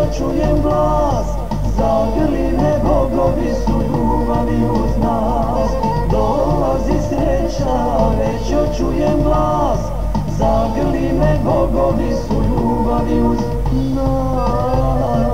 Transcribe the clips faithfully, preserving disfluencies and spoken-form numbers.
čujem glas, zagrli me bogovi su ljubavi uz nas. Dolazi sreća, već čujem glas, zagrli me bogovi su ljubavi uz nas.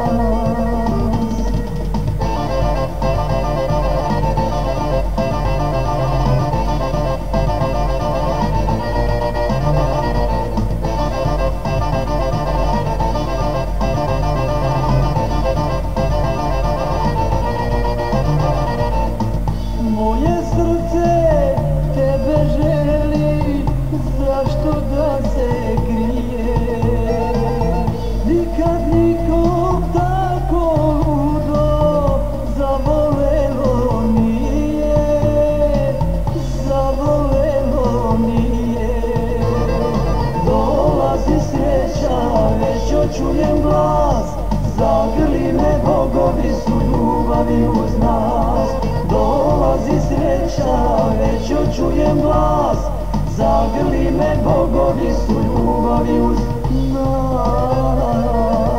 Moje srce tebe želi, zašto da se krije? Nikad nikom tako ludo zavolelo nije, zavolelo nije. Dolazi sreća, već čujem glas, zagrli me bogovi su ljubavi uz nas. Dolazi sreća, već čujem glas, zagrli me bogovi su ljubavi uz nas.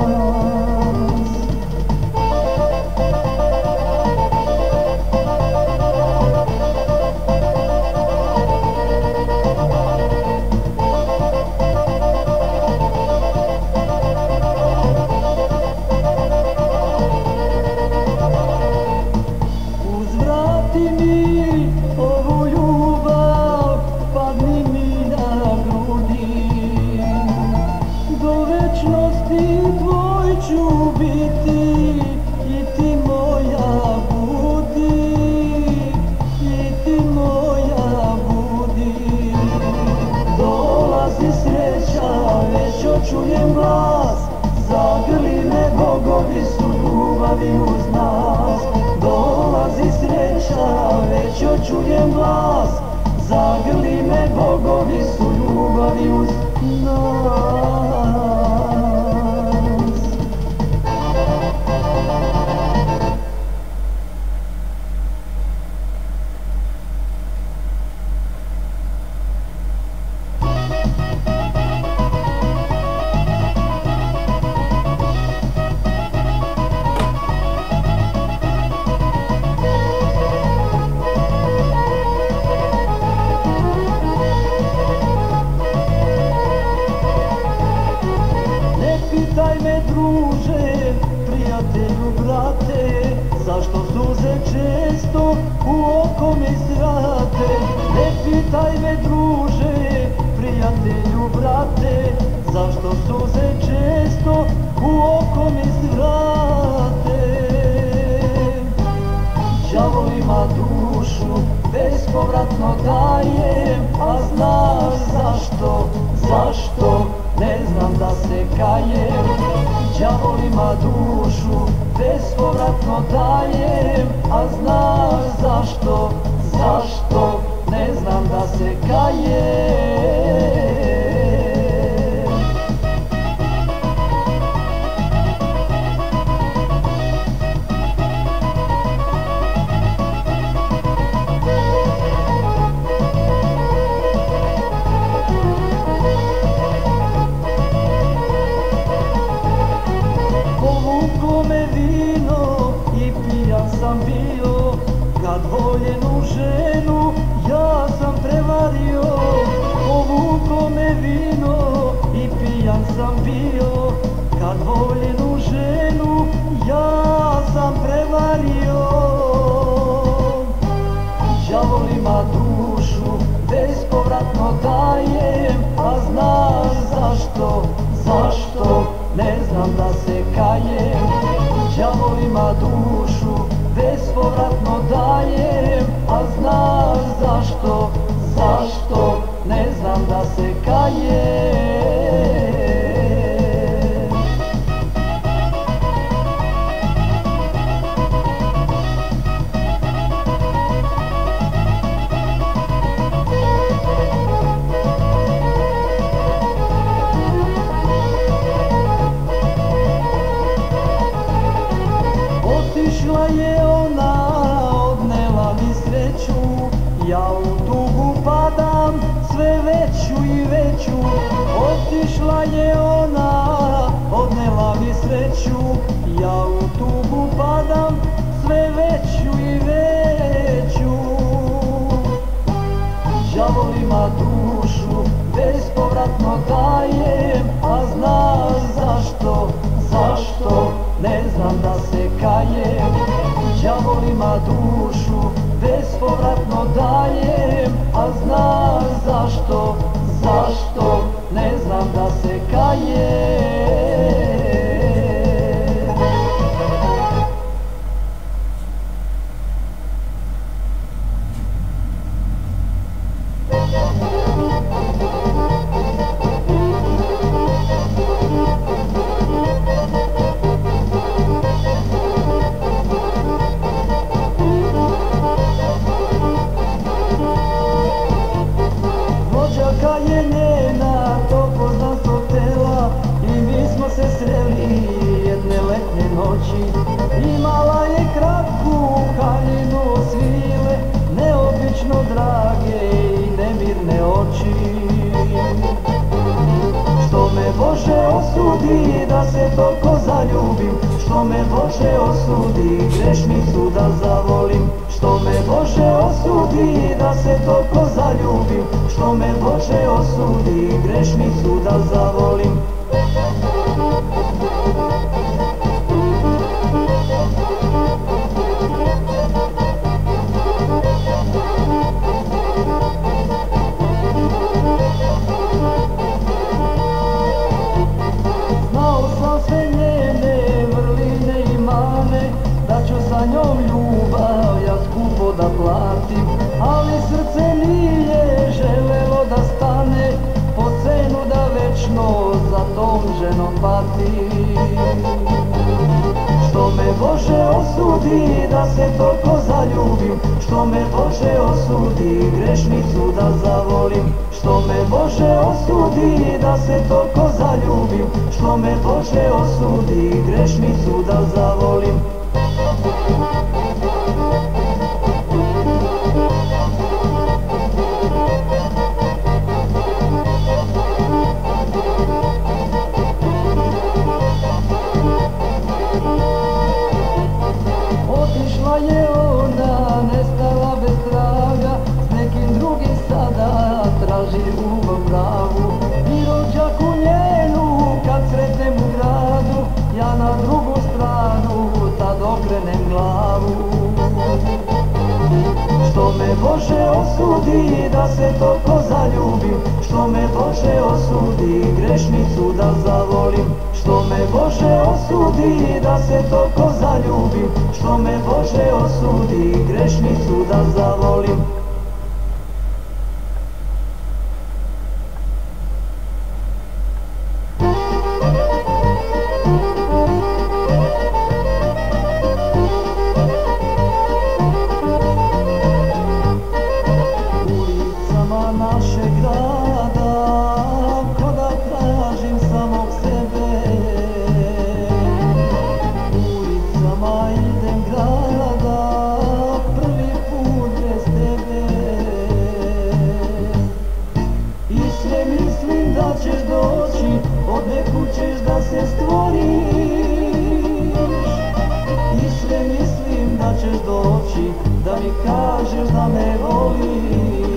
Uzvrati mi ovu ljubav, padni mi na grudi. Do večnosti tvoj ću biti i ti moja budi, i ti moja budi. Dolazi sreća, već čujem glas, zagrli me bogovi su ljubavi uz nas. Dolazi sreća, već čujem glas, zagrli me bogovi su ljubavi uz nas. Pitaj me druže, prijatelju brate, zašto suze često u oko mi zvrate. Ne pitaj me druže, prijatelju brate, zašto suze često u oko mi zvrate. Đavolima dušu bespovratno dajem, a znaš zašto, zašto? Ne znam da se kajem. Đavolima dušu bespovratno dajem, a znaš zašto, zašto? Ne znam da se kajem. Sam bio, kad voljenu ženu ja sam prevario. Povuko me vino i pijan sam bio, kad voljenu ženu ja sam prevario. Đavolima dušu bespovratno dajem, a znaš zašto, zašto? Ne znam da se kajem. Đavolima dušu bespovratno dajem, a znaš zašto, zašto? Ne znam da se kajem. Otišla je ona, odnela mi sreću, ja u tugu padam, sve veću i veću. Otišla je ona, odnela mi sreću, ja u tugu padam, sve veću i veću. Đavolima dušu bespovratno dajem, a znaš zašto, zašto, ne znam da se kajem. Đavolima dušu bespovratno dajem, a znaš zašto, zašto, ne znam da se kajem. Rođaka je njena, to poznanstvo tela, i mi smo se sreli jedne letnje noći. Imala je kratku haljinu svile, neobično drage i nemirne oči. Što me Bože osudi da se toliko zaljubim, što me Bože osudi grešnicu da zavolim. Što me Bože osudi da se toliko zaljubim, što me Bože osudi grešnicu da zavolim. Znao sam sve njene vrline i mane, da ću sa njom ljubav ja skupo da platim, ali srce nije želelo da stane, po cenu da večno za tom ženom patim. Što me Bože osudi da se toliko zaljubim, što me Bože osudi grešnicu da zavolim. Što me Bože osudi da se toliko zaljubim, što me Bože osudi grešnicu da zavolim. Otišla je ona, nestala bez traga, s nekim drugim sada traži ljubav pravu. I rođaku njenu kad sretnem u gradu, ja na drugu stranu tad okrenem glavu. Što me Bože osudi da se toliko zaljubim, što me Bože osudi grešnicu da zavolim. Što me Bože osudi da se toliko zaljubim, što me Bože osudi grešnicu da zavolim. Ulicama našeg grada, ko da tražim samog sebe. Ulicama idem grada, prvi put bez tebe. I sve mislim da ćeš doći, od nekud ćeš da se stvoriš. I sve mislim da ćeš doći, da mi kažeš da me voliš.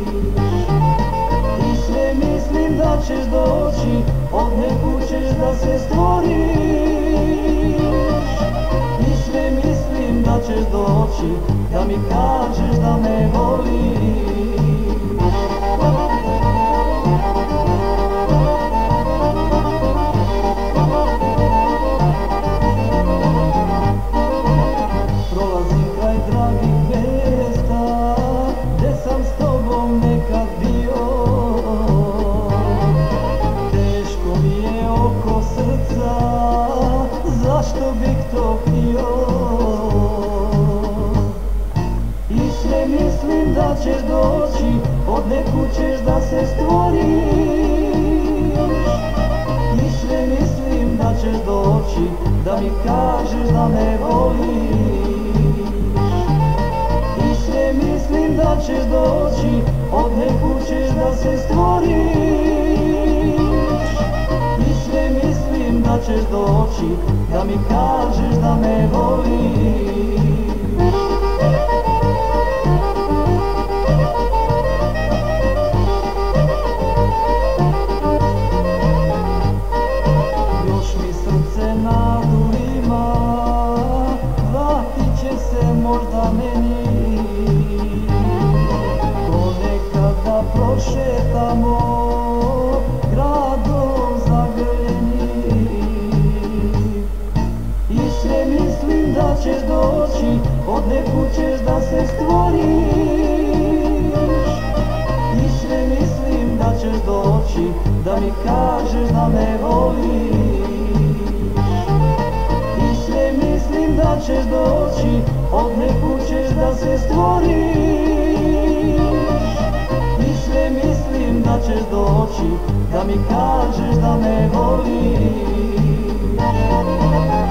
I sve mislim da ćeš doći, od nekud ćeš da se stvoriš. I sve mislim da ćeš doći, da mi kažeš da me voliš. Prolazim kraj dragih mjesta, gdje sam s tobom nekad bio. Teško mi je oko srca, zašto bih to htio. I sve mislim da ćeš doći, od nekud ćeš da se stvoriš. I sve mislim da ćeš doći, da mi kažeš da me voliš. I sve mislim da ćeš doći, od nekud ćeš da se stvoriš. I sve mislim da ćeš doći, da mi kažeš da me voliš. Još mi srce nadu ima, vratit će se možda meni. Ko nekada prošetamo gradom zagrljeni, i sve mislim da ćeš doći, od nekud ćeš da se stvoriš. I sve mislim da ćeš doći, da mi kažeš da me voliš. I sve mislim da ćeš doći, od nekud ćeš da se stvoriš. I sve mislim da ćeš doći, da mi kažeš da me voliš.